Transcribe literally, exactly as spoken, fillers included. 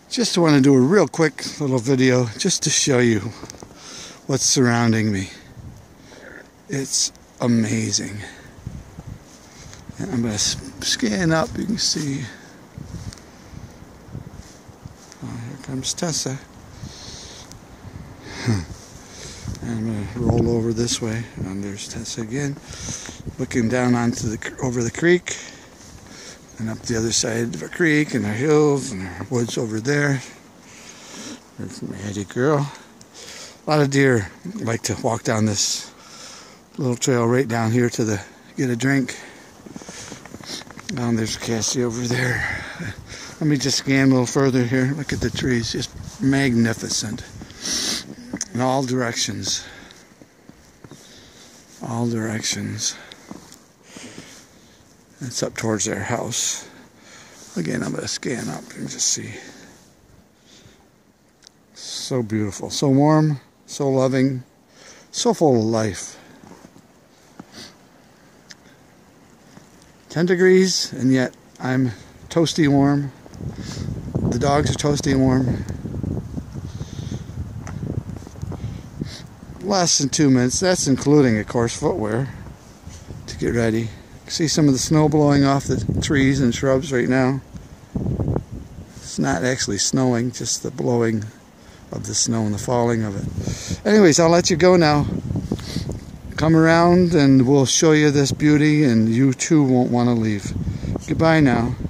Just want to do a real quick little video just to show you what's surrounding me. It's amazing. And I'm going to scan up. You can see. Oh, here comes Tessa. And I'm going to roll over this way. And there's Tessa again, looking down onto the over the creek. And up the other side of the creek, and the hills, and the woods over there. There's Maddie girl. A lot of deer like to walk down this little trail right down here to the get a drink. And there's Cassie over there. Let me just scan a little further here. Look at the trees, just magnificent in all directions. All directions. It's up towards their house. Again, I'm going to scan up and just see. So beautiful, so warm, so loving, so full of life. ten degrees, and yet I'm toasty warm. The dogs are toasty warm. Less than two minutes. That's including, of course, footwear to get ready. See some of the snow blowing off the trees and shrubs right now. It's not actually snowing, just the blowing of the snow and the falling of it. Anyways, I'll let you go now. Come around and we'll show you this beauty, and you too won't want to leave. Goodbye now.